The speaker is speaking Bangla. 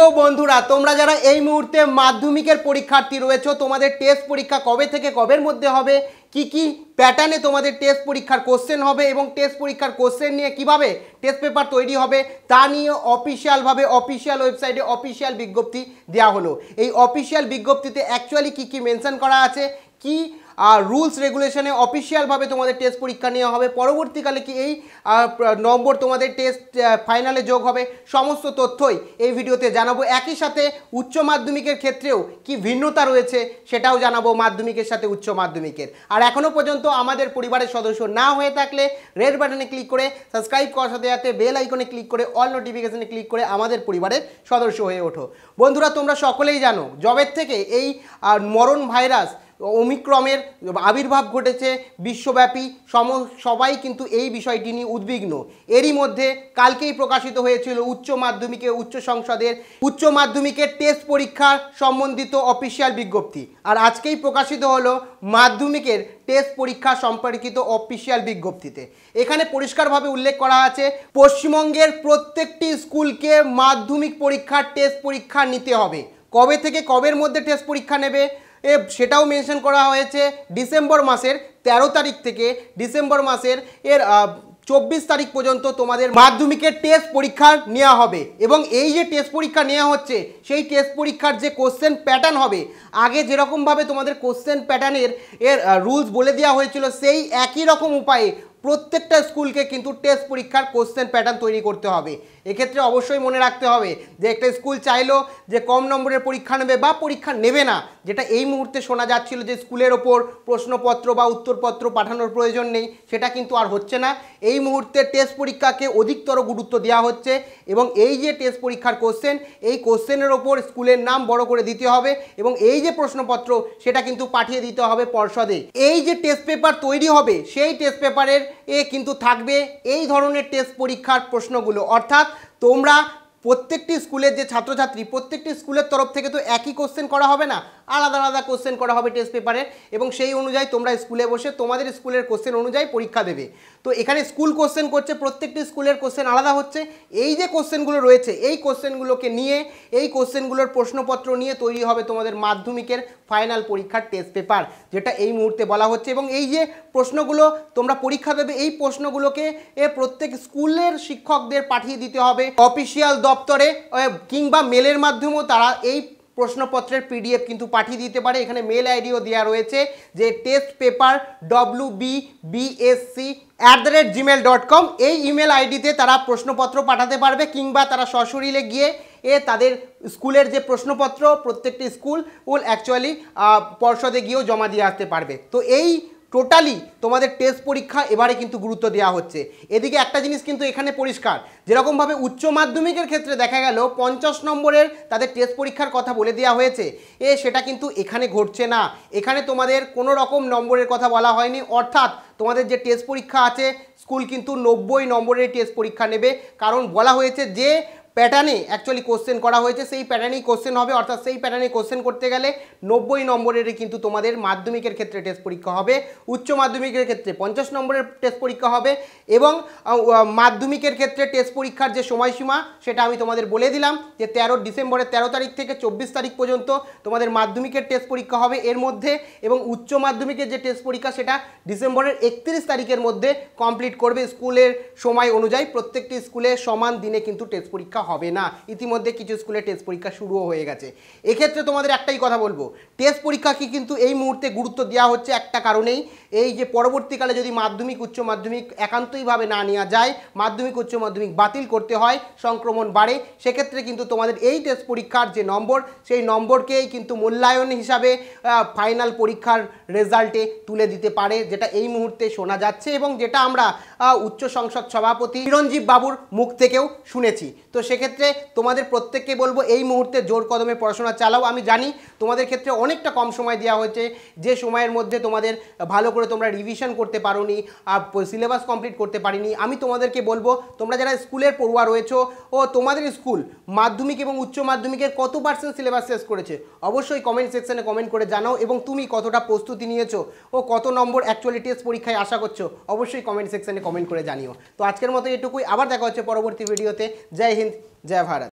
প্রিয় বন্ধুরা, তোমরা যারা এই মুহূর্তে মাধ্যমিকের পরীক্ষার্থী রয়েছো, তোমাদের টেস্ট পরীক্ষা কবে থেকে কবের মধ্যে হবে, কি কি প্যাটার্নে তোমাদের টেস্ট পরীক্ষার কোশ্চেন হবে এবং টেস্ট পরীক্ষার কোশ্চেন নিয়ে কিভাবে টেস্ট পেপার তৈরি হবে তা নিয়ে অফিসিয়ালভাবে অফিসিয়াল ওয়েবসাইটে অফিসিয়াল বিজ্ঞপ্তি দেওয়া হলো। এই অফিসিয়াল বিজ্ঞপ্তিতে অ্যাকচুয়ালি কি কি মেনশন করা আছে, কি রুলস রেগুলেশনে অফিসিয়ালভাবে তোমাদের টেস্ট পরীক্ষা নেওয়া হবে, পরবর্তীকালে কি এই নম্বর তোমাদের টেস্ট ফাইনালে যোগ হবে, সমস্ত তথ্যই এই ভিডিওতে জানাবো। একই সাথে উচ্চ মাধ্যমিকের ক্ষেত্রেও কি ভিন্নতা রয়েছে সেটাও জানাবো মাধ্যমিকের সাথে উচ্চ মাধ্যমিকের। আর এখনও পর্যন্ত আমাদের পরিবারের সদস্য না হয়ে থাকলে রেড বাটনে ক্লিক করে সাবস্ক্রাইব করার সাথে সাথে বেল আইকনে ক্লিক করে অল নোটিফিকেশনে ক্লিক করে আমাদের পরিবারের সদস্য হয়ে ওঠো। বন্ধুরা, তোমরা সকলেই জানো জবের থেকে এই মরণ ভাইরাস ওমিক্রনের আবির্ভাব ঘটেছে বিশ্বব্যাপী, সবাই কিন্তু এই বিষয়টি নিয়ে উদ্বিগ্ন। এরই মধ্যে কালকেই প্রকাশিত হয়েছিল উচ্চ মাধ্যমিকে উচ্চ সংসদের উচ্চ মাধ্যমিকের টেস্ট পরীক্ষা সম্বন্ধিত অফিসিয়াল বিজ্ঞপ্তি, আর আজকেই প্রকাশিত হলো মাধ্যমিকের টেস্ট পরীক্ষা সম্পর্কিত অফিসিয়াল বিজ্ঞপ্তিতে। এখানে পরিষ্কারভাবে উল্লেখ করা আছে পশ্চিমবঙ্গের প্রত্যেকটি স্কুলকে মাধ্যমিক পরীক্ষার টেস্ট পরীক্ষা নিতে হবে। কবে থেকে কবের মধ্যে টেস্ট পরীক্ষা নেবে সেটাও মেনশন করা হয়েছে। ডিসেম্বর মাসের 13 তারিখ থেকে ডিসেম্বর মাসের 24 তারিখ পর্যন্ত তোমাদের মাধ্যমিকের টেস্ট পরীক্ষা নেওয়া হবে। এবং এই যে টেস্ট পরীক্ষা নেওয়া হচ্ছে সেই টেস্ট পরীক্ষার যে কোশ্চেন প্যাটার্ন হবে, আগে যেরকমভাবে তোমাদের কোশ্চেন প্যাটার্নের রুলস বলে দেওয়া হয়েছিল সেই একই রকম উপায়ে প্রত্যেকটা স্কুলকে কিন্তু টেস্ট পরীক্ষার কোশ্চেন প্যাটার্ন তৈরি করতে হবে। এক্ষেত্রে অবশ্যই মনে রাখতে হবে যে একটা স্কুল চাইলো যে কম নম্বরের পরীক্ষা নেবে বা পরীক্ষা নেবে না, যেটা এই মুহূর্তে শোনা যাচ্ছিল যে স্কুলের ওপর প্রশ্নপত্র বা উত্তরপত্র পাঠানোর প্রয়োজন নেই, সেটা কিন্তু আর হচ্ছে না। এই মুহূর্তে টেস্ট পরীক্ষাকে অধিকতর গুরুত্ব দেওয়া হচ্ছে এবং এই যে টেস্ট পরীক্ষার কোশ্চেন, এই কোশ্চেনের ওপর স্কুলের নাম বড় করে দিতে হবে এবং এই যে প্রশ্নপত্র সেটা কিন্তু পাঠিয়ে দিতে হবে পর্ষদে। এই যে টেস্ট পেপার তৈরি হবে সেই টেস্ট পেপারের কিন্তু থাকবে এই ধরনের টেস্ট পরীক্ষার প্রশ্নগুলো, অর্থাৎ তোমরা প্রত্যেকটি স্কুলের যে ছাত্রছাত্রী প্রত্যেকটি স্কুলের তরফ থেকে তো একই কোশ্চেন করা হবে না, আলাদা আলাদা কোশ্চেন করা হবে টেস্ট পেপারের এবং সেই অনুযায়ী তোমরা স্কুলে বসে তোমাদের স্কুলের কোশ্চেন অনুযায়ী পরীক্ষা দেবে। তো এখানে স্কুল কোশ্চেন করছে, প্রত্যেকটি স্কুলের কোশ্চেন আলাদা হচ্ছে। এই যে কোশ্চেনগুলো রয়েছে এই কোশ্চেনগুলোকে নিয়ে এই কোশ্চেনগুলোর প্রশ্নপত্র নিয়ে তৈরি হবে তোমাদের মাধ্যমিকের ফাইনাল পরীক্ষার টেস্ট পেপার, যেটা এই মুহূর্তে বলা হচ্ছে। এবং এই যে প্রশ্নগুলো তোমরা পরীক্ষা দেবে এই প্রশ্নগুলোকে প্রত্যেক স্কুলের শিক্ষকদের পাঠিয়ে দিতে হবে অফিসিয়াল দপ্তরে কিংবা মেলের মাধ্যমেও তারা এই প্রশ্নপত্রের পিডিএফ কিন্তু পাঠিয়ে দিতে পারে। এখানে মেল আইডিও দেওয়া রয়েছে যে টেস্ট পেপার wbchse@gmail.com, এই ইমেল আইডিতে তারা প্রশ্নপত্র পাঠাতে পারবে কিংবা তারা সশরীরে গিয়ে তাদের স্কুলের যে প্রশ্নপত্র প্রত্যেকটি স্কুল অ্যাকচুয়ালি পর্ষদে গিয়েও জমা দিয়ে আসতে পারবে। তো এই টোটালি তোমাদের টেস্ট পরীক্ষা এবারে কিন্তু গুরুত্ব দেওয়া হচ্ছে। এদিকে একটা জিনিস কিন্তু এখানে পরিষ্কার, যেরকমভাবে উচ্চ মাধ্যমিকের ক্ষেত্রে দেখা গেল 50 নম্বরের তাদের টেস্ট পরীক্ষার কথা বলে দেওয়া হয়েছে, সেটা কিন্তু এখানে ঘটছে না। এখানে তোমাদের কোনো রকম নম্বরের কথা বলা হয়নি, অর্থাৎ তোমাদের যে টেস্ট পরীক্ষা আছে স্কুল কিন্তু 90 নম্বরের টেস্ট পরীক্ষা নেবে, কারণ বলা হয়েছে যে প্যাটার্নে অ্যাকচুয়ালি কোশ্চেন করা হয়েছে সেই প্যাটার্নেই কোশ্চেন হবে, অর্থাৎ সেই প্যাটার্নে কোশ্চেন করতে গেলে 90 নম্বরেরই কিন্তু তোমাদের মাধ্যমিকের ক্ষেত্রে টেস্ট পরীক্ষা হবে। উচ্চ মাধ্যমিকের ক্ষেত্রে 50 নম্বরের টেস্ট পরীক্ষা হবে এবং মাধ্যমিকের ক্ষেত্রে টেস্ট পরীক্ষার যে সময়সীমা সেটা আমি তোমাদের বলে দিলাম যে ডিসেম্বরের 13 তারিখ থেকে 24 তারিখ পর্যন্ত তোমাদের মাধ্যমিকের টেস্ট পরীক্ষা হবে এর মধ্যে, এবং উচ্চ মাধ্যমিকের যে টেস্ট পরীক্ষা সেটা ডিসেম্বরের 31 তারিখের মধ্যে কমপ্লিট করবে স্কুলের সময় অনুযায়ী। প্রত্যেকটি স্কুলে সমান দিনে কিন্তু টেস্ট পরীক্ষা হবে না, ইতিমধ্যে কিছু স্কুলে টেস্ট পরীক্ষা শুরুও হয়ে গেছে। এক্ষেত্রে তোমাদের একটাই কথা বলবো, টেস্ট পরীক্ষাকে কিন্তু এই মুহূর্তে গুরুত্ব দেওয়া হচ্ছে একটা কারণেই, এই যে পরবর্তীকালে যদি মাধ্যমিক উচ্চ মাধ্যমিক একান্তইভাবে না নেওয়া যায়, মাধ্যমিক উচ্চ মাধ্যমিক বাতিল করতে হয়, সংক্রমণ বাড়ে, সেক্ষেত্রে কিন্তু তোমাদের এই টেস্ট পরীক্ষার যে নম্বর সেই নম্বরকেই কিন্তু মূল্যায়ন হিসাবে ফাইনাল পরীক্ষার রেজাল্টে তুলে দিতে পারে, যেটা এই মুহূর্তে শোনা যাচ্ছে এবং যেটা আমরা উচ্চ সংসদ সভাপতি চিরঞ্জীব বাবুর মুখ থেকেও শুনেছি। তো সেক্ষেত্রে তোমাদের প্রত্যেককে বলবো এই মুহূর্তে জোর কদমে পড়াশোনা চালাও। আমি জানি তোমাদের ক্ষেত্রে অনেকটা কম সময় দেওয়া হয়েছে, যে সময়ের মধ্যে তোমাদের ভালো করে তোমরা রিভিশন করতে পারোনি, সিলেবাস কমপ্লিট করতে পারিনি। আমি তোমাদেরকে বলবো তোমরা যারা স্কুলের পড়ুয়া রয়েছো ও তোমাদের স্কুল মাধ্যমিক এবং উচ্চ মাধ্যমিকের কত % সিলেবাস শেষ করেছে অবশ্যই কমেন্ট সেকশনে কমেন্ট করে জানাও, এবং তুমি কতটা প্রস্তুতি নিয়েছো ও কত নম্বর অ্যাকচুয়ালি টেস্ট পরীক্ষায় আশা করছো অবশ্যই কমেন্ট সেকশনে কমেন্ট করে জানিও। তো আজকের মতো এটুকুই, আবার দেখা হচ্ছে পরবর্তী ভিডিওতে। জয় হিন্দ, জয় ভারত।